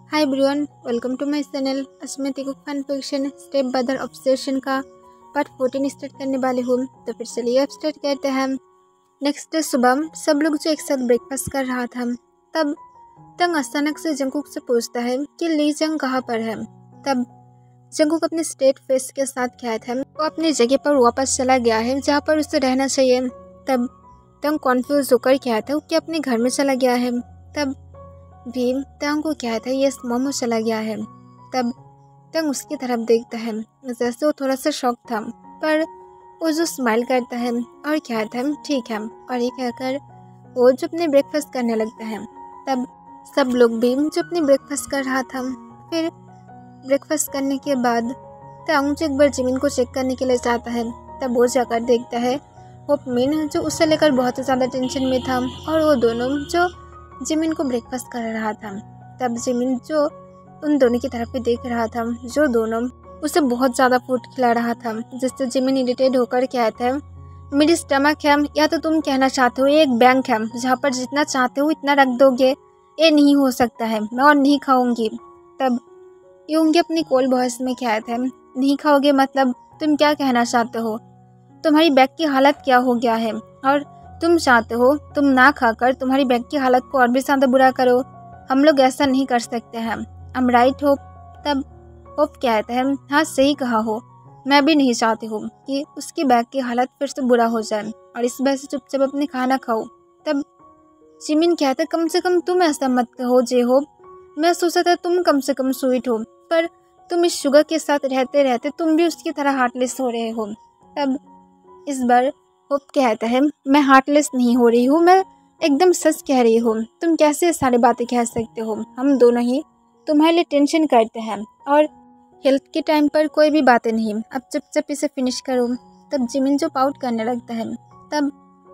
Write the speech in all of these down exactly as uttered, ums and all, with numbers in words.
Hi everyone, welcome to my channel. Asmita cook fan fiction step brother obsession का part fourteen start करने वाले हूँ। तो फिर चलिए अब स्टार्ट करते हैं। नेक्स्ट डे सुबह सब लोग जो एक साथ ब्रेकफास्ट कर रहा था, तब तंग अचानक से जंगकुक से पूछता है कि ली जंग कहाँ पर है। तब जंगकुक अपने स्ट्रेट फेस के साथ क्या था, वो अपनी जगह पर वापस चला गया है जहाँ पर उसे रहना चाहिए। तब तंग कॉन्फ्यूज होकर क्या था कि अपने घर में चला गया है। तब भीम तंग को क्या था ये मोमो चला गया है। तब तंग उसकी तरफ देखता है जैसे वो थोड़ा सा शॉक था, पर वो जो स्माइल करता है और क्या था ठीक है, और ये कहकर वो जो अपने ब्रेकफास्ट करने लगता है। तब सब लोग भीम जो अपने ब्रेकफास्ट कर रहा था, फिर ब्रेकफास्ट करने के बाद तंग जो एक बार जिमिन को चेक करने के लिए जाता है। तब वो जाकर देखता है होप मिन जो उसे लेकर बहुत ज़्यादा टेंशन में था, और वो दोनों जो जिमिन को ब्रेकफास्ट कर रहा था। तब जिमिन जो उन दोनों की तरफ भी देख रहा था, जो दोनों उसे बहुत ज़्यादा फूड खिला रहा था, जिससे जिमिन इरिटेट होकर कहता है मेरी स्टमक है, या तो तुम कहना चाहते हो ये एक बैंक है जहाँ पर जितना चाहते हो इतना रख दोगे, ये नहीं हो सकता है, मैं और नहीं खाऊंगी। तब यूंगी अपनी कोल वॉइस में कहता है नहीं खाओगे मतलब तुम क्या कहना चाहते हो, तुम्हारी बैग की हालत क्या हो गया है, और तुम चाहते हो तुम ना खाकर तुम्हारी बैग की हालत को और भी ज़्यादा बुरा करो। हम लोग ऐसा नहीं कर सकते हैं, हम राइट हो। तब होप कहता है हाँ सही कहा हो, मैं भी नहीं चाहती हूँ कि उसकी बैग की हालत फिर से बुरा हो जाए, और इस वजह से चुपचाप अपने खाना खाओ। तब जिमिन कहता है कम से कम तुम ऐसा मत कहो जे हो, मैं सोचा था तुम कम से कम स्वीट हो, पर तुम इस शुगर के साथ रहते रहते तुम भी उसकी तरह हार्टलेस हो रहे हो। तब इस बार होप कहता है मैं हार्टलेस नहीं हो रही हूँ, मैं एकदम सच कह रही हूँ, तुम कैसे सारी बातें कह सकते हो, हम दोनों ही तुम्हारे लिए टेंशन करते हैं, और हेल्थ के टाइम पर कोई भी बातें नहीं, अब चुपचाप इसे फिनिश करो। तब जिमिन जो पाउट करने लगता है, तब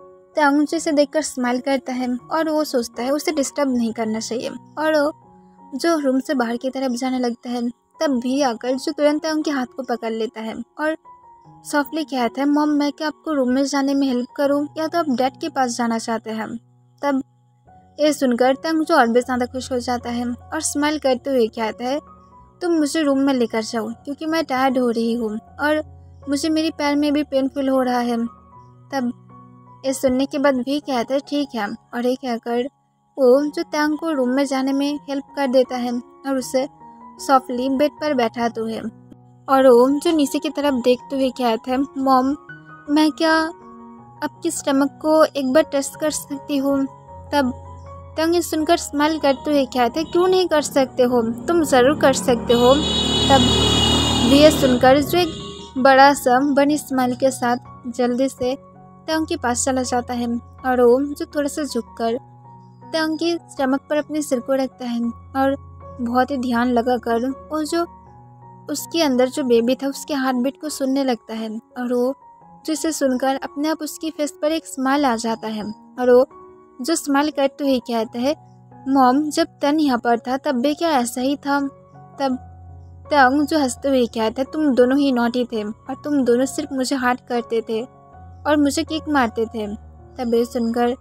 तंग से देखकर स्माइल करता है, और वो सोचता है उसे डिस्टर्ब नहीं करना चाहिए, और वो जो रूम से बाहर की तरफ जाने लगता है। तब भी आकर जो तुरंत उनके हाथ को पकड़ लेता है और सॉफ्टली कहता है मॉम मैं क्या आपको रूम में जाने में हेल्प करूं, या तो आप डैड के पास जाना चाहते हैं। तब ये सुनकर तंग जो और भी ज़्यादा खुश हो जाता है और स्माइल करते हुए कहता है तुम मुझे रूम में लेकर जाओ क्योंकि मैं टायर्ड हो रही हूँ और मुझे मेरी पैर में भी पेनफुल हो रहा है। तब ये सुनने के बाद भी कहता है ठीक है, और ये कहकर वो जो तंग को रूम में जाने में हेल्प कर देता है और उसे सॉफ्टली बेड पर बैठाते हुए, और वो जो नीचे की तरफ देखते हुए कहता है मॉम मैं क्या आपकी स्टमक को एक बार टेस्ट कर सकती हूँ। तब तंग सुनकर स्माइल करते हुए कहते हैं क्यों नहीं कर सकते हो, तुम ज़रूर कर सकते हो। तब ये सुनकर जो एक बड़ा सा बनी स्माइल के साथ जल्दी से तंग के पास चला जाता है, और वो जो थोड़ा सा झुककर तंग की स्टमक पर अपने सिर को रखता है और बहुत ही ध्यान लगाकर वो जो उसके अंदर जो बेबी था उसके हार्ट बीट को सुनने लगता है, और वो जिसे सुनकर अपने आप उसकी फेस पर एक स्माइल आ जाता है, और वो जो स्माइल करते हुए कहता है मॉम जब तन यहाँ पर था तब भी क्या ऐसा ही था। तब तंग जो हंसते हुए कहता है तुम दोनों ही नॉटी थे, और तुम दोनों सिर्फ मुझे हार्ट करते थे और मुझे किक मारते थे। तब ये सुनकर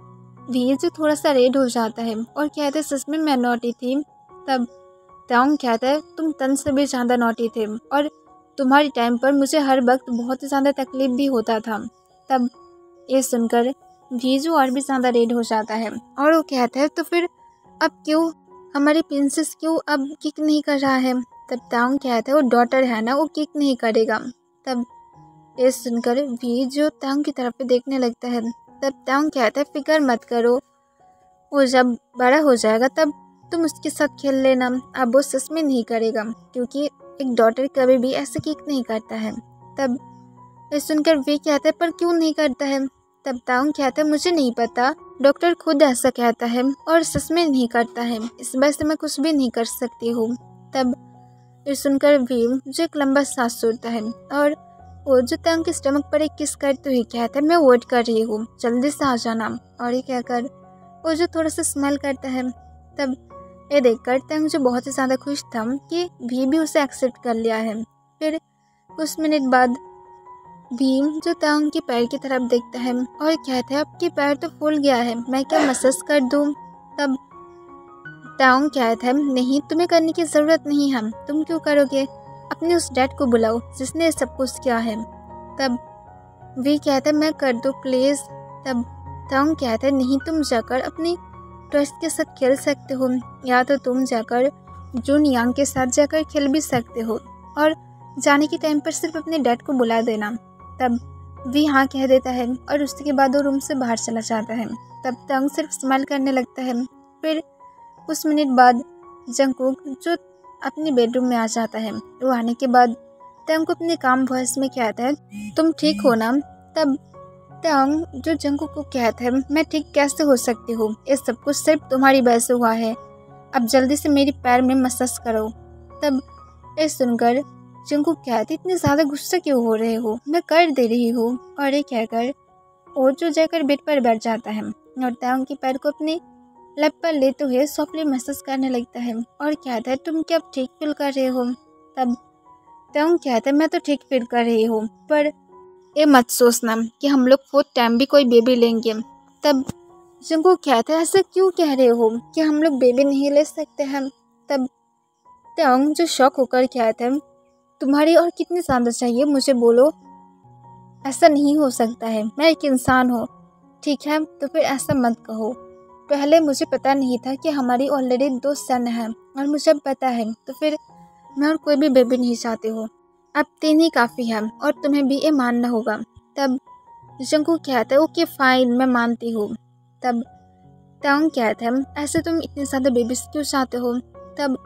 भी जो थोड़ा सा रेड हो जाता है और कहते सच में मैं नॉटी थी। तब तंग कहता है तुम तन से भी ज़्यादा नॉटी थे, और तुम्हारी टाइम पर मुझे हर वक्त बहुत ही ज़्यादा तकलीफ भी होता था। तब ये सुनकर भीजू और भी ज़्यादा रेड हो जाता है, और वो कहता है तो फिर अब क्यों हमारी प्रिंसेस क्यों अब किक नहीं कर रहा है। तब तंग कहता है वो डॉटर है ना, वो किक नहीं करेगा। तब ये सुनकर भीजू तंग की तरफ देखने लगता है। तब तंग कहता है फिक्र मत करो, वो जब बड़ा हो जाएगा तब तुम उसके साथ खेल लेना, अब वो सच में नहीं करेगा क्योंकि एक डॉटर कभी भी ऐसे किक नहीं करता है। तब ये सुनकर वे कहता है पर क्यों नहीं करता है। तब ताउंग कहता है मुझे नहीं पता, डॉक्टर खुद ऐसा कहता है और सच में नहीं करता है, इस वजह से मैं कुछ भी नहीं कर सकती हूँ। तब ये सुनकर भीम जो एक लंबा सांस छोड़ता है, और वो जो तंग के स्टमक पर एक किस करते हुए कहता है मैं वेट कर रही हूँ, जल्दी से आ जाना, और ये कहकर वो जो थोड़ा सा स्माइल करता है। तब ये देखकर तंग जो बहुत ही ज़्यादा खुश था कि भी भी उसे एक्सेप्ट कर लिया है। फिर कुछ मिनट बाद भीम जो तंग के पैर की तरफ देखता है और कहता है आपके पैर तो फूल गया है, मैं क्या मसाज कर दूँ। तब ताओंग कहता है नहीं, तुम्हें करने की ज़रूरत नहीं है, तुम क्यों करोगे, अपने उस डैड को बुलाओ जिसने सब कुछ किया है। तब वी कहता है मैं कर दो प्लीज़। तब ताओंग कहता है नहीं, तुम जाकर अपनी ट्रस्ट के साथ खेल सकते हो, या तो तुम जाकर जून यांग के साथ जाकर खेल भी सकते हो, और जाने के टाइम पर सिर्फ अपने डैड को बुला देना। तब वी हाँ कह देता है और उसके बाद वो रूम से बाहर चला जाता है। तब ताओंग सिर्फ स्माइल करने लगता है। फिर कुछ मिनट बाद जंगकुक जो अपने बेडरूम में आ जाता है, वो आने के बाद ताओंग को अपने काम वॉइस में कहता है तुम ठीक हो ना। तब ताओंग जो जंगकुक को कहता है मैं ठीक कैसे हो सकती हूँ, ये सब कुछ सिर्फ तुम्हारी वजह से हुआ है, अब जल्दी से मेरे पैर में मसाज करो। तब ये सुनकर जंगकुक कहती इतने ज़्यादा गुस्सा क्यों हो रहे हो, मैं कर दे रही हूँ। और ये कहकर वो जो जाकर बेड पर बैठ जाता है और ताओंग के पैर को अपने लैप पर लेते हुए सॉफ्टली मसाज करने लगता है और कहता है तुम क्या ठीक फील कर रहे हो। तब ताओंग कहता है मैं तो ठीक फील कर रही हूँ, पर ये मत सोचना कि हम लोग फोर्थ टाइम भी कोई बेबी लेंगे। तब जंगकुक कहता है ऐसा क्यों कह रहे हो कि हम लोग बेबी नहीं ले सकते हैं। तब ताओंग जो शॉक होकर कहता है तुम्हारी और कितनी ज़्यादा चाहिए मुझे बोलो, ऐसा नहीं हो सकता है, मैं एक इंसान हूँ। ठीक है तो फिर ऐसा मत कहो, पहले मुझे पता नहीं था कि हमारी ऑलरेडी दो सन हैं और मुझे अब पता है, तो फिर मैं और कोई भी बेबी नहीं चाहती हूँ, अब तीन ही काफ़ी है और तुम्हें भी ये मानना होगा। तब जंगकुक कहता है ओके फाइन मैं मानती हूँ। तब ताओंग कहता है ऐसे तुम इतने ज़्यादा बेबीज क्यों चाहते हो। तब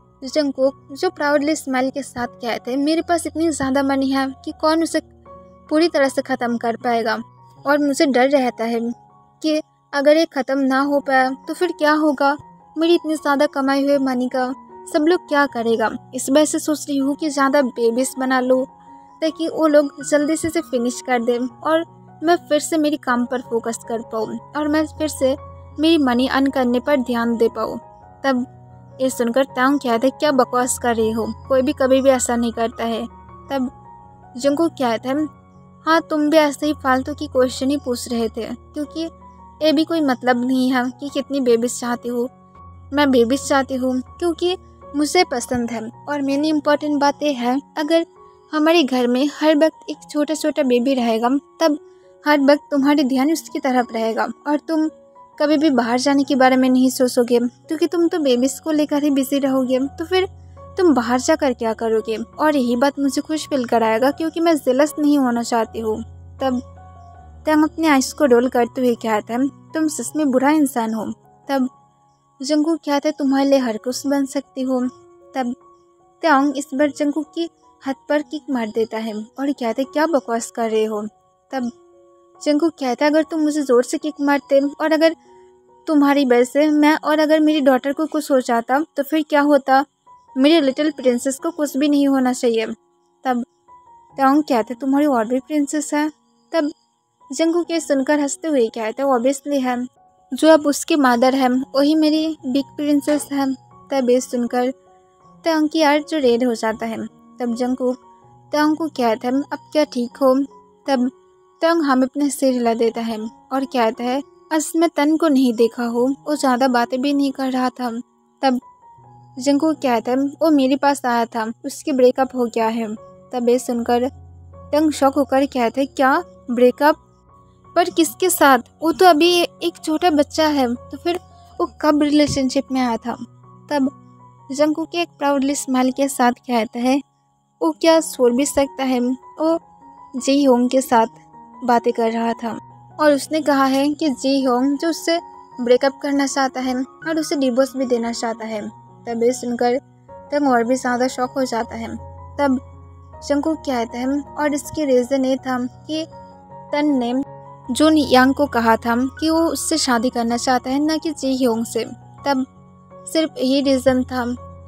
जंगकुक जो प्राउडली स्माइल के साथ कहते हैं मेरे पास इतनी ज़्यादा मनी है कि कौन उसे पूरी तरह से ख़त्म कर पाएगा, और मुझे डर रहता है कि अगर ये ख़त्म ना हो पाया तो फिर क्या होगा, मेरी इतनी ज़्यादा कमाई हुए मनी का सब लोग क्या करेगा। इस वजह से सोच रही हूँ कि ज़्यादा बेबीज बना लूँ ताकि वो लोग जल्दी से इसे फिनिश कर दें और मैं फिर से मेरी काम पर फोकस कर पाऊँ और मैं फिर से मेरी मनी अर्न करने पर ध्यान दे पाऊँ। तब ये सुनकर ताओंग कहता है क्या बकवास कर रही हो, कोई भी कभी भी ऐसा नहीं करता है। तब जंगकुक कहता है हाँ तुम भी ऐसे ही फालतू की क्वेश्चन ही पूछ रहे थे, क्योंकि ये भी कोई मतलब नहीं है कि कितनी बेबीज चाहती हूँ। मैं बेबीज चाहती हूँ क्योंकि मुझे पसंद है, और मेन इम्पॉर्टेंट बात यह है अगर हमारे घर में हर वक्त एक छोटा छोटा बेबी रहेगा तब हर वक्त तुम्हारी ध्यान उसकी तरफ रहेगा और तुम कभी भी बाहर जाने के बारे में नहीं सोचोगे, क्योंकि तुम तो बेबीज को लेकर ही बिजी रहोगे, तो फिर तुम बाहर जाकर क्या करोगे। और यही बात मुझे खुश फील कराएगा क्योंकि मैं जेलस नहीं होना चाहती हूँ। तब ताओंग अपने आइस को रोल करते हुए कहता है तुम सच में बुरा इंसान हो। तब जंगकुक कहता है तुम्हारे लिए हर कुछ बन सकती हो। तब ताओंग इस बार जंगकुक की हाथ पर किक मार देता है और कहता है क्या बकवास कर रहे हो। तब जंगकुक कहता है अगर तुम मुझे ज़ोर से किक मारते और अगर तुम्हारी वजह से मैं और अगर मेरी डॉटर को कुछ हो जाता तो फिर क्या होता, मेरी लिटिल प्रिंसेस को कुछ भी नहीं होना चाहिए। तब ताओंग कहते तुम्हारी और भी प्रिंसेस है। तब जंगकुक ये सुनकर हंसते हुए कहते ऑब्वियसली है, जो अब उसकी मदर है वही मेरी बिग प्रिंसेस है। तब ये सुनकर ताओंग की आर्ट जो रेड हो जाता है। तब जंगकुक ताओंग को कहता है अब क्या ठीक हो। तब ताओंग हम अपने सिर हिला देता है और कहता है आज मैं तन को नहीं देखा हूँ, वो ज़्यादा बातें भी नहीं कर रहा था। तब जंगकुक कहता है वो मेरे पास आया था, उसके ब्रेकअप हो गया है। तब ये सुनकर ताओंग शॉक होकर कहता है क्या ब्रेकअप, पर किसके साथ, वो तो अभी एक छोटा बच्चा है, तो फिर वो कब रिलेशनशिप में आया था। तब जंगकुक एक प्राउडली स्माइल के साथ कहता है वो क्या सोच भी सकता है, वो जी होंग के साथ बातें कर रहा था और उसने कहा है कि जी होंग जो उससे ब्रेकअप करना चाहता है और उसे डिवोर्स भी देना चाहता है। तब ये सुनकर ताओंग और भी ज़्यादा शॉक हो जाता है। तब जंगकुक कहता है और इसकी रीज़न ये था कि तन ने जून यांग को कहा था कि वो उससे शादी करना चाहता है, ना कि जी होंग से। तब सिर्फ यही रीज़न था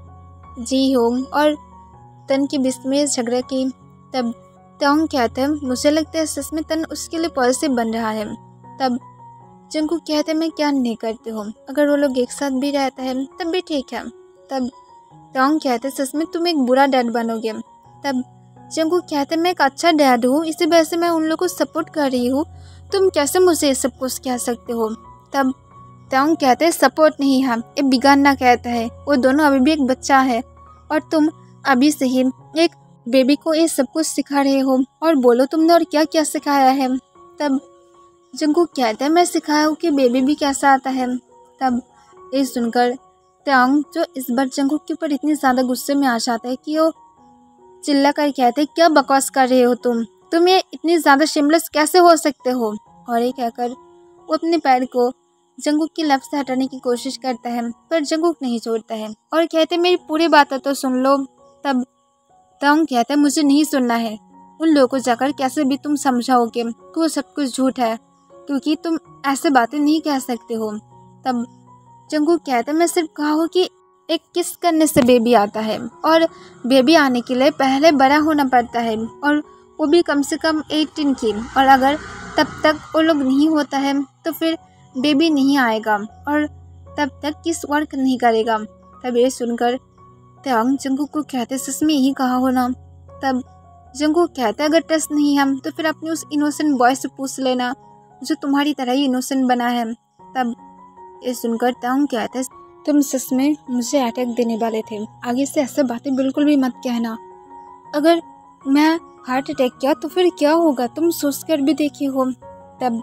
जी होंग और तन की बीच में झगड़ा की। तब ताओंग कहता है मुझे लगता है सच में तन उसके लिए पॉजिटिव बन रहा है। तब जंगकुक कहता है मैं क्या नहीं करती हूँ, अगर वो लोग एक साथ भी रहता है तब भी ठीक है। तब ताओंग कहते हैं सच में तुम एक बुरा डैड बनोगे। तब जंगकुक कहते हैं मैं एक अच्छा डैड हूँ, इसी वजह से मैं उन लोगों को सपोर्ट कर रही हूँ, तुम कैसे मुझे ये सब कुछ कह सकते हो। तब त्योंग कहते हैं सपोर्ट नहीं है, ये बिगाड़ना कहता है। वो दोनों अभी भी एक बच्चा है और तुम अभी से ही एक बेबी को ये सब कुछ सिखा रहे हो और बोलो तुमने और क्या क्या सिखाया है। तब जंगकुक कहता है मैं सिखाया हूँ कि बेबी भी कैसा आता है। तब ये सुनकर त्योंग जो इस बार जंगकुक के ऊपर इतनी ज़्यादा गुस्से में आ जाता है कि वो चिल्ला कर कहते हैं क्या बकवास कर रहे हो तुम तुम ये इतनी ज़्यादा शेमलेस कैसे हो सकते हो। और ये कहकर वो अपने पैर को जंगकुक की लप से हटाने की कोशिश करता है पर जंगकुक नहीं छोड़ता है और कहते मेरी पूरी बात तो सुन लो। तब त्योंग कहता है मुझे नहीं सुनना है। उन लोगों को जाकर कैसे भी तुम समझाओगे कि वो सब कुछ झूठ है क्योंकि तुम ऐसे बातें नहीं कह सकते हो। तब जंगकुक कहता है मैं सिर्फ कहा हूँ कि एक किस करने से बेबी आता है और बेबी आने के लिए पहले बड़ा होना पड़ता है और वो भी कम से कम एटीन की, और अगर तब तक वो लोग नहीं होता है तो फिर बेबी नहीं आएगा और तब तक किस वर्क नहीं करेगा। तब ये सुनकर त्योंग जंगकुक को कहते सच में यही कहा हो ना। तब जंगकुक कहता है अगर ट्रस्ट नहीं है तो फिर अपने उस इनोसेंट बॉय से पूछ लेना जो तुम्हारी तरह ही इनोसेंट बना है। तब ये सुनकर त्योंग कहता है तुम सच में मुझे अटैक देने वाले थे, आगे से ऐसे बातें बिल्कुल भी मत कहना। अगर मैं हार्ट अटैक किया तो फिर क्या होगा तुम सोच कर भी देखी हो। तब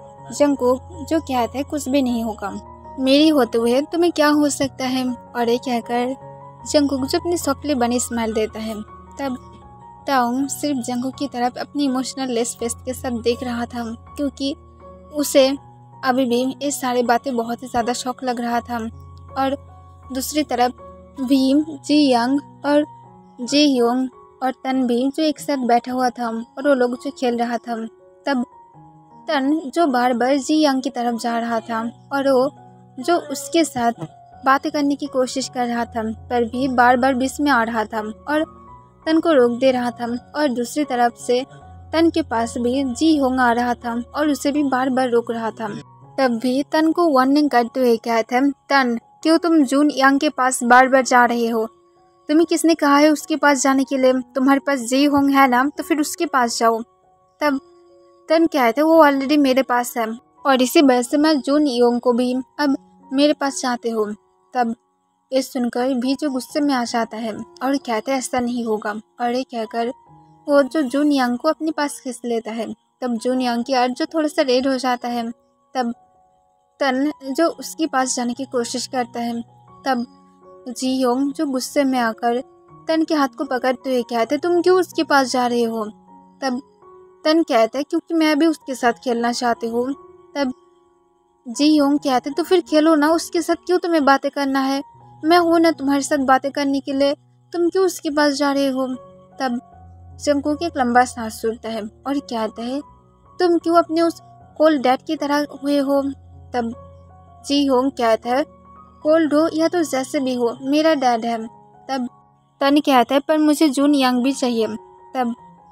जंगकुक जो कहता है कुछ भी नहीं होगा, मेरी होते हुए तुम्हें क्या हो सकता है। और ये कहकर जंगकुक जो अपनी सॉफ्टली बनी स्माइल देता है। तब त्योंग सिर्फ जंगकुक की तरफ अपनी इमोशनल लेस फेस के साथ देख रहा था क्योंकि उसे अभी भी ये सारी बातें बहुत ही ज़्यादा शौक लग रहा था। और दूसरी तरफ भीम, जी यंग और जी ह्योंग और तन भी जो एक साथ बैठा हुआ था और वो लोग जो खेल रहा था। तब तन जो बार बार जी यंग की तरफ जा रहा था और वो जो उसके साथ बातें करने की कोशिश कर रहा था पर भी बार बार बीच में आ रहा था और तन को रोक दे रहा था। और दूसरी तरफ से तन के पास भी जी ह्योंग आ रहा था और उसे भी बार बार रोक रहा था। तब भी तन को वार्निंग करते हुए कहते हैं तन क्यों तुम जून यंग के पास बार बार जा रहे हो, तुम्हें किसने कहा है उसके पास जाने के लिए, तुम्हारे पास जी ह्योंग है ना तो फिर उसके पास जाओ। तब तन कहते वो ऑलरेडी मेरे पास है और इसी वजह से मैं जून यंग को भी अब मेरे पास चाहते हो। तब ये सुनकर भी जो गुस्से में आ जाता है और कहते ऐसा नहीं होगा और ये कहकर वो जो जून यंग को अपने पास खींच लेता है। तब जून यंग की आर्ट जो थोड़ा सा रेड हो जाता है। तब तन जो उसके पास जाने की कोशिश करता है। तब जी ह्योंग जो गुस्से में आकर तन के हाथ को पकड़ते हुए कहते तुम क्यों उसके पास जा रहे हो। तब तन कहता है क्योंकि मैं भी उसके साथ खेलना चाहती हूँ। तब जी ह्योंग कहते तो फिर खेलो ना उसके साथ, क्यों तुम्हें बातें करना है, मैं हूँ ना तुम्हारे साथ बातें करने के लिए, तुम क्यों उसके पास जा रहे हो। तब जंगकुक एक लंबा सांस छोड़ता है और कहता है तुम क्यों अपने उस कोल्ड डैड की तरह हुए हो। तब जी ह्योंग कहता है कोल्ड हो या तो जैसे भी हो मेरा डैड है। तब तन कहता है पर मुझे जून यंग भी चाहिए। तब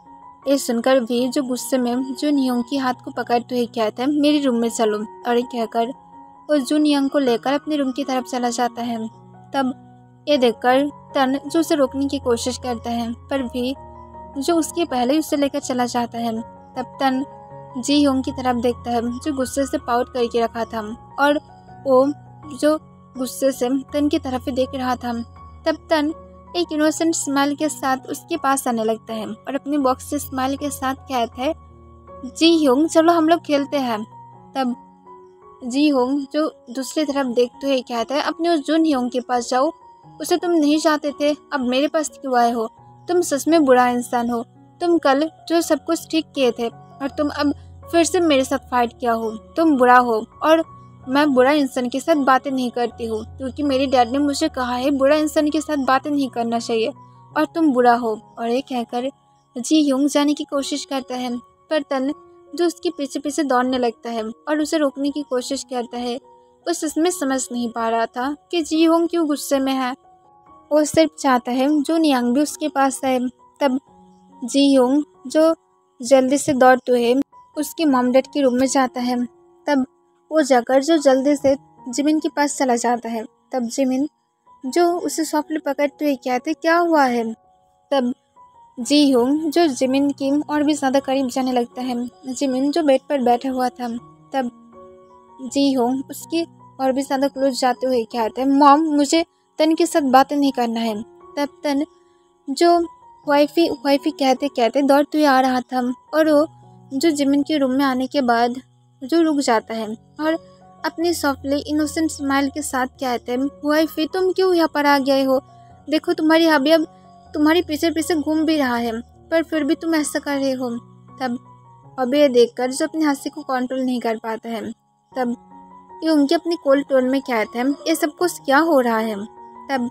ये सुनकर भी जो गुस्से में जून यंग की हाथ को पकड़ते हुए कहता है मेरे रूम में चलो, और ये कहकर वो जून यंग को लेकर अपने रूम की तरफ चला जाता है। तब ये देखकर तन जो उसे रोकने की कोशिश करता है पर भी जो उसके पहले उसे लेकर चला जाता है। तब तन जी ह्योंग की तरफ देखता है जो गुस्से से पाउट करके रखा था और वो जो गुस्से से तन की तरफ ही देख रहा था। तब तन एक इनोसेंट स्माइल के साथ उसके पास आने लगता है और अपने बॉक्स से स्माइल के साथ कहता है जी ह्योंग चलो हम लोग खेलते हैं। तब जी ह्योंग जो दूसरी तरफ देखते हुए कहता है अपने उस जून ह्योंग के पास जाओ, उसे तुम नहीं चाहते थे अब मेरे पास क्यों आए हो, तुम सच में बुरा इंसान हो, तुम कल जो सब कुछ ठीक किए थे और तुम अब फिर से मेरे साथ फाइट किया हो, तुम बुरा हो और मैं बुरा इंसान के साथ बातें नहीं करती हूँ क्योंकि मेरे डैड ने मुझे कहा है बुरा इंसान के साथ बातें नहीं करना चाहिए और तुम बुरा हो। और ये कहकर जी ह्योंग जाने की कोशिश करता है पर तन जो उसके पीछे पीछे दौड़ने लगता है और उसे रोकने की कोशिश करता है। उस इसमें समझ नहीं पा रहा था कि जी ह्योंग क्यों गुस्से में है, वो सिर्फ चाहता है जून यंग भी उसके पास आए। तब जी ह्योंग जो जल्दी से दौड़ते हुए उसकी मॉम डैड के रूम में जाता है। तब वो जाकर जो जल्दी से जिमिन के पास चला जाता है। तब जिमिन जो उसे सॉफ्टली पकड़ते हुए कहते क्या हुआ है। तब जी ह्योंग जो जिमिन की और भी ज़्यादा करीब जाने लगता है। जिमिन जो बेड पर बैठा हुआ था। तब जी ह्योंग उसकी और भी ज़्यादा क्लोज जाते हुए कहता है, मॉम मुझे तन के साथ बातें नहीं करना है। तब तन जो वाइफी वाइफी कहते कहते दौड़ते हुए आ रहा था और वो जो जिमिन के रूम में आने के बाद जो रुक जाता है और अपनी सॉफ्टली इनोसेंट स्माइल के साथ कहते हैं, वाइफी तुम क्यों यहाँ पर आ गए हो? देखो तुम्हारी हबी अब तुम्हारे पीछे पीछे घूम भी रहा है, पर फिर भी तुम ऐसा कर रहे हो। तब अभी ये देखकर जो अपनी हंसी को कंट्रोल नहीं कर पाता है, तब ये उनके अपनी कोल्ड टोन में कहते हैं, ये सब कुछ क्या हो रहा है? तब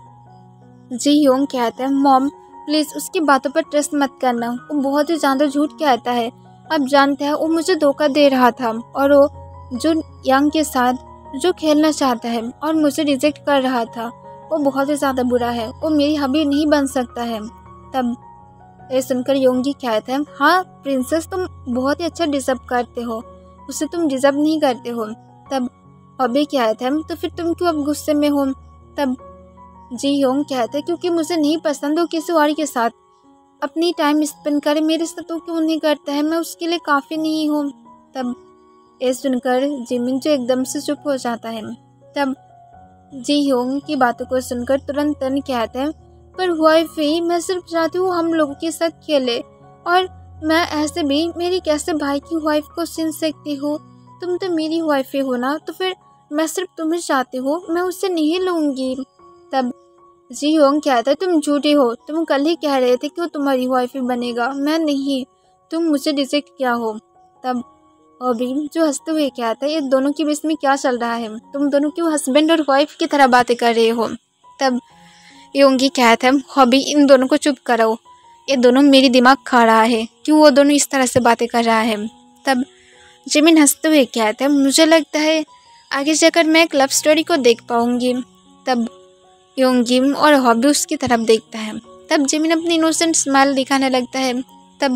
जी होंग कहता है, मॉम प्लीज़ उसकी बातों पर ट्रस्ट मत करना, वो बहुत ही ज़्यादा झूठ कहता है। अब जानते हैं वो मुझे धोखा दे रहा था और वो जो यंग के साथ जो खेलना चाहता है और मुझे रिजेक्ट कर रहा था, वो बहुत ही ज़्यादा बुरा है, वो मेरी हबी नहीं बन सकता है। तब ये सुनकर योंगी कहता है, हाँ प्रिंसेस तुम बहुत ही अच्छा डिजर्व करते हो, उसे तुम डिजर्व नहीं करते हो। तब अभी कहता है, तो फिर तुम क्यों अब गुस्से में हो? तब जी होंग कहता है, क्योंकि मुझे नहीं पसंद वो किसी और के साथ अपनी टाइम स्पेंड करे, मेरे साथ तो क्यों नहीं करता है, मैं उसके लिए काफ़ी नहीं हूँ। तब ये सुनकर जिमिन जो एकदम से चुप हो जाता है। तब जी होंग की बातों को सुनकर तुरंत तन कहते हैं, पर वाइफी मैं सिर्फ चाहती हूँ हम लोगों के साथ खेले, और मैं ऐसे भी मेरी कैसे भाई की वाइफ को सुन सकती हूँ? तुम तो मेरी वाइफी हो ना, तो फिर मैं सिर्फ तुम्हें चाहती हूँ, मैं उससे नहीं लूँगी। तब जी होंग कहता है, तुम झूठी हो, तुम कल ही कह रहे थे कि वो तुम्हारी वाइफी बनेगा, मैं नहीं, तुम मुझे रिजेक्ट किया हो। तब अभी जो हंसते हुए कहता है, ये दोनों के बीच में क्या चल रहा है? तुम दोनों क्यों हस्बैंड और वाइफ की तरह बातें कर रहे हो? तब योंगी कहता है, हॉबी इन दोनों को चुप कराओ, ये दोनों मेरी दिमाग खा रहा है, क्यों वो दोनों इस तरह से बातें कर रहा है। तब जिमिन हंसते हुए कहता है, मुझे लगता है आगे जाकर मैं एक लव स्टोरी को देख पाऊंगी। तब योंगी और हॉबी उसकी तरफ देखता है। तब जिमिन अपनी इनोसेंट स्माइल दिखाने लगता है। तब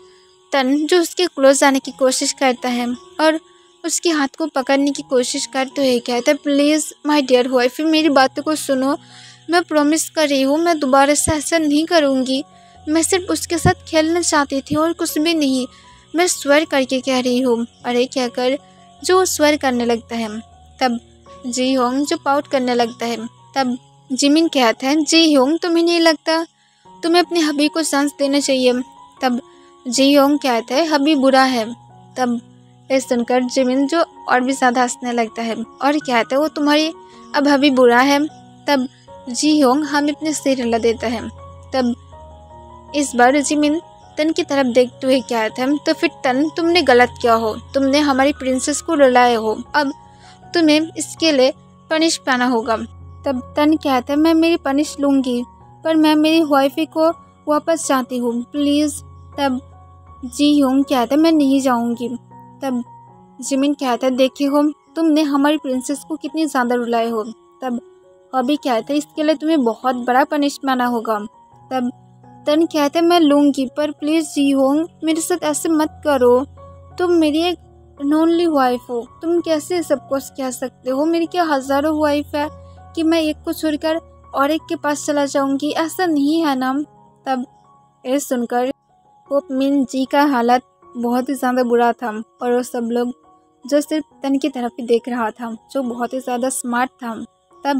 तन जो उसके क्लोज आने की कोशिश करता है और उसके हाथ को पकड़ने की कोशिश करते हुए कहता है, प्लीज़ माय डियर वाइफ मेरी बातों को सुनो, मैं प्रॉमिस कर रही हूँ मैं दोबारा से ऐसा नहीं करूँगी, मैं सिर्फ उसके साथ खेलना चाहती थी और कुछ भी नहीं, मैं स्वर करके कह रही हूँ। अरे कहकर जो स्वर करने लगता है। तब जी होंग जो पाउट करने लगता है। तब जिमिन कहता है, जी होंग तुम्हें नहीं लगता तुम्हें अपनी हबी को चांस देना चाहिए? तब जी होंग कहता है, हबी बुरा है। तब ये सुनकर जिमिन जो और भी ज़्यादा हंसने लगता है और कहता है, वो तुम्हारी अब हबी बुरा है? तब जी होंग हमें अपने सिर हिला देता है। तब इस बार जिमिन तन की तरफ देखते हुए कहता है, तो फिर तन तुमने गलत किया हो, तुमने हमारी प्रिंसेस को रुलाए हो, अब तुम्हें इसके लिए पनिश पाना होगा। तब तन कहता है, मैं मेरी पनिश लूँगी, पर मैं मेरी वाइफी को वापस चाहती हूँ प्लीज़। तब जी होंग कहता है, मैं नहीं जाऊँगी। तब जिमिन कहता है, देखी हो तुमने हमारी प्रिंसेस को कितनी ज़्यादा रुलाए हो। तब हॉबी कहता है, इसके लिए तुम्हें बहुत बड़ा पनिश पाना होगा। तब तन कहते हैं, मैं लूँगी, पर प्लीज़ जी होंग मेरे साथ ऐसे मत करो, तुम मेरी एक नॉनली वाइफ हो, तुम कैसे सब कुछ कह सकते हो? मेरी क्या हज़ारों वाइफ है कि मैं एक को छोड़कर और एक के पास चला जाऊंगी? ऐसा नहीं है ना। तब ये सुनकर होप मिन जी का हालत बहुत ही ज़्यादा बुरा था और वो सब लोग जो सिर्फ तन की तरफ ही देख रहा था, जो बहुत ही ज़्यादा स्मार्ट था। तब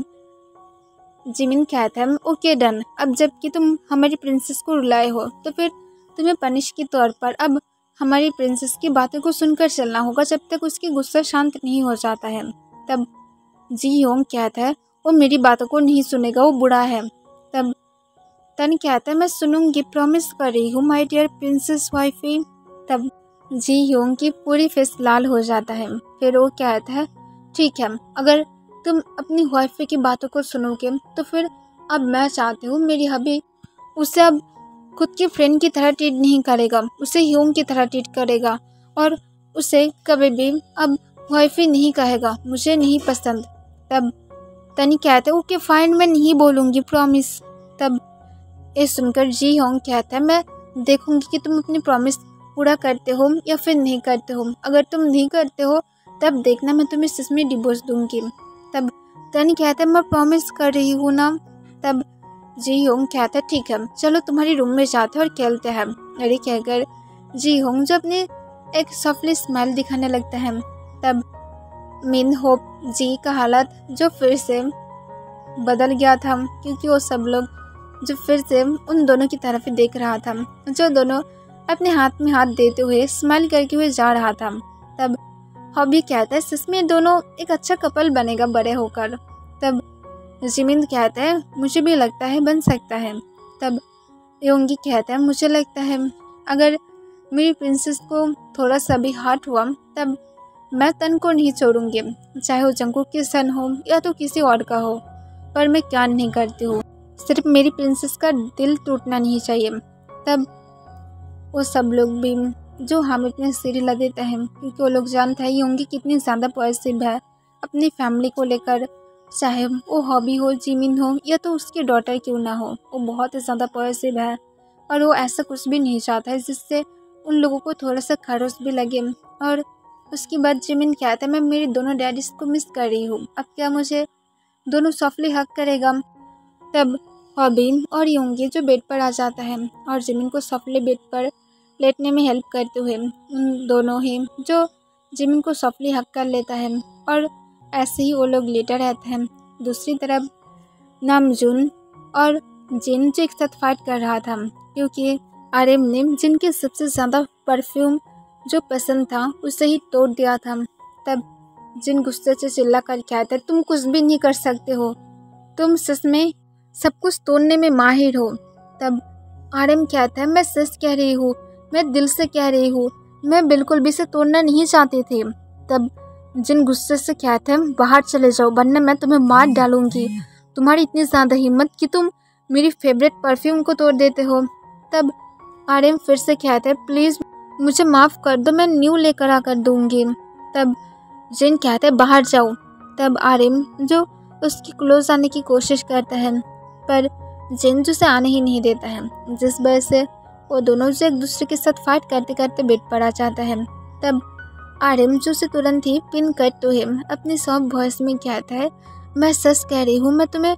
जिमिन कहता है, ओके डन, अब जबकि तुम हमारी प्रिंसेस को रुलाए हो तो फिर तुम्हें पनिश के तौर पर अब हमारी प्रिंसेस की बातों को सुनकर चलना होगा जब तक उसकी गुस्सा शांत नहीं हो जाता है। तब जी होंग कहता है, वो मेरी बातों को नहीं सुनेगा, वो बुरा है। तब तन कहता है, मैं सुनूंगी, प्रॉमिस कर रही हूँ माय डियर प्रिंसेस वाइफी। तब जी होंग की पूरी फेस लाल हो जाता है। फिर वो कहता है, ठीक है, अगर तुम अपनी वाइफी की बातों को सुनोगे तो फिर अब मैं चाहती हूँ मेरी हबी उसे अब खुद की फ्रेंड की तरह ट्रीट नहीं करेगा, उसे ह्यूंग की तरह ट्रीट करेगा और उसे कभी भी अब वाइफी नहीं कहेगा, मुझे नहीं पसंद। तब तनी कहते हैं, ओके फाइन, मैं नहीं बोलूँगी, प्रॉमिस। तब ये सुनकर जी होंग कहता है, मैं देखूँगी कि तुम अपनी प्रॉमिस पूरा करते हो या फिर नहीं करते हो, अगर तुम नहीं करते हो तब देखना मैं तुम्हें सच में डिवोर्स दूँगी। तब तनी कहता है, मैं प्रॉमिस कर रही हूँ ना। तब जी होंग कहता है, ठीक है, चलो तुम्हारी रूम में जाते हैं और खेलते हैं। अरे कहकर जी होंग जो अपने एक सॉफ्टली स्माइल दिखाने लगता है। तब मिन होप जी का हालत जो फिर से बदल गया था, क्योंकि वो सब लोग जो फिर से उन दोनों की तरफ ही देख रहा था, जो दोनों अपने हाथ में हाथ देते हुए स्माइल करके हुए जा रहा था। तब हॉबी कहता है सच में दोनों एक अच्छा कपल बनेगा बड़े होकर। तब जिमिन कहता है मुझे भी लगता है बन सकता है। तब योंगी कहता है मुझे लगता है अगर मेरी प्रिंसेस को थोड़ा सा भी हर्ट हुआ तब मैं तन को नहीं छोड़ूंगी, चाहे वो जंगकुक के सन हो या तो किसी और का हो, पर मैं क्या नहीं करती हूँ, सिर्फ मेरी प्रिंसेस का दिल टूटना नहीं चाहिए। तब वो सब लोग भी जो हामिद में सिर हिला देता है, क्योंकि वो लोग जानते हैं योंगी कितनी ज़्यादा पॉजिटिव है अपनी फैमिली को लेकर, चाहे वो हॉबी हो, जिमिन हो या तो उसकी डॉटर क्यों ना हो, वो बहुत ही ज़्यादा पॉजिटिव है और वो ऐसा कुछ भी नहीं चाहता है जिससे उन लोगों को थोड़ा सा खरोश भी लगे। और उसके बाद जिमिन कहता है मैं मेरे दोनों डैडीज को मिस कर रही हूँ, अब क्या मुझे दोनों सॉफ्टली हक करेगा। तब हॉबी और योंगी जो बेड पर आ जाता है और जिमिन को सॉफ्टली बेड पर लेटने में हेल्प करते हुए उन दोनों ही जो जिमिन को सॉफ्टली हक कर लेता है और ऐसे ही वो लोग लेटे रहते हैं। दूसरी तरफ नामजून और जिन जो एक साथ फाइट कर रहा था, क्योंकि आर्यन ने जिनके सबसे ज़्यादा परफ्यूम जो पसंद था उसे ही तोड़ दिया था। तब जिन गुस्से से चिल्ला कर कहता है तुम कुछ भी नहीं कर सकते हो, तुम सच में सब कुछ तोड़ने में माहिर हो। तब आर्यन कहता है मैं सच कह रही हूँ, मैं दिल से कह रही हूँ, मैं बिल्कुल भी इसे तोड़ना नहीं चाहती थी। तब जिन गुस्से से कहते हैं बाहर चले जाओ वरना मैं तुम्हें मार डालूंगी, तुम्हारी इतनी ज़्यादा हिम्मत कि तुम मेरी फेवरेट परफ्यूम को तोड़ देते हो। तब आर्यन फिर से कहते हैं प्लीज़ मुझे माफ़ कर दो, मैं न्यू लेकर आकर दूंगी। तब जिन कहते हैं बाहर जाओ। तब आर्यन जो उसकी क्लोज आने की कोशिश करता है पर जिन जो उसे आने ही नहीं देता है, जिस वजह से वो दोनों जो एक दूसरे के साथ फाइट करते करते बेड पर आ जाता है। तब आर्यन जो उसे तुरंत ही पिन करते हुए अपनी सॉफ्ट वॉइस में कहता है मैं सच कह रही हूँ, मैं तुम्हें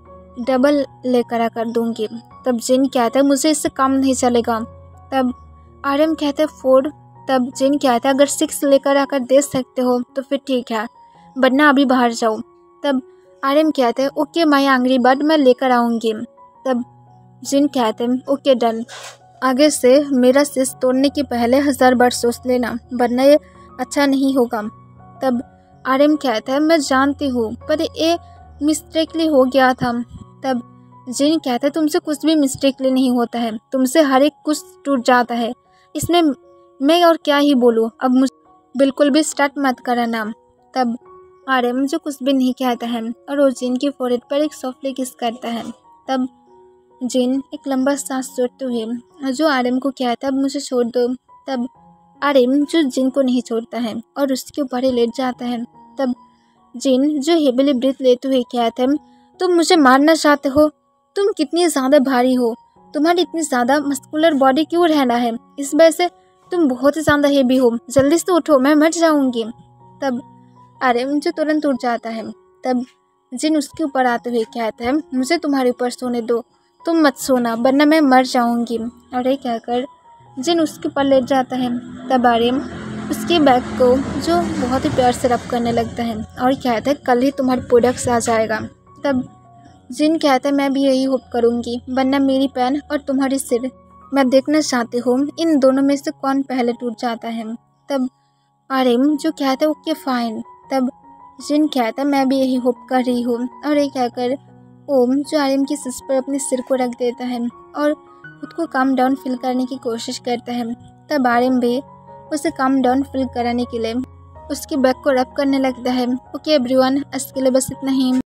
डबल लेकर आकर दूंगी। तब जिन कहता है मुझे इससे काम नहीं चलेगा। तब आर्यन कहता है फोर। तब जिन कहता है अगर सिक्स लेकर आकर दे सकते हो तो फिर ठीक है, वरना अभी बाहर जाओ। तब आर्यन कहते हैं ओके माय एंग्री बर्ड, मैं लेकर आऊँगी। तब जिन कहते हैं ओके डन, आगे से मेरा सिस तोड़ने के पहले हज़ार बार सोच लेना वरना ये अच्छा नहीं होगा। तब आर्यन कहता है मैं जानती हूँ पर ये मिस्टेकली हो गया था। तब जिन कहता है तुमसे कुछ भी मिस्टेकली नहीं होता है, तुमसे हर एक कुछ टूट जाता है, इसमें मैं और क्या ही बोलूँ, अब मुझे बिल्कुल भी स्टार्ट मत करना। तब आर्यन जो कुछ भी नहीं कहता है और वो जिन की फोrehead पर एक सॉफ्टली किस करता है। तब जिन एक लंबा सांस छोड़ते हुए जो आर्यन को कहता है अब मुझे छोड़ दो। तब आर्यन जो जिन को नहीं छोड़ता है और उसके ऊपर ही लेट जाता है। तब जिन जो हेविली ब्रीथ लेते हुए कहता है तुम मुझे मारना चाहते हो, तुम कितनी ज़्यादा भारी हो, तुम्हारी इतनी ज़्यादा मस्कुलर बॉडी क्यों रहना है, इस वजह से तुम बहुत ही ज़्यादा हेवी हो, जल्दी से उठो मैं मर जाऊंगी। तब आर्यन जो तुरंत उठ जाता है। तब जिन उसके ऊपर आते हुए कहता है मुझे तुम्हारे ऊपर सोने दो, तुम मत सोना वरना मैं मर जाऊंगी। और ये कहकर जिन उसके ऊपर लेट जाता है। तब आर्यन उसके बैग को जो बहुत ही प्यार से रब करने लगता है और कहता है कल ही तुम्हारी प्रोडक्ट्स आ जाएगा। तब जिन कहता है मैं भी यही होप करूँगी वरना मेरी पैन और तुम्हारी सिर, मैं देखना चाहती हूँ इन दोनों में से कौन पहले टूट जाता है। तब आर्यन जो कहता है ओके फाइन। तब जिन कहता है मैं भी यही होप कर रही हूँ। और ये कहकर ओम जो आर्यन की सिर पर अपने सिर को रख देता है और खुद को काम डाउन फील करने की कोशिश करता है। तब आर्यन भी उसे काम डाउन फील कराने के लिए उसके बैक को रब करने लगता है। ओके एवरीवन, आज के लिए बस इतना ही।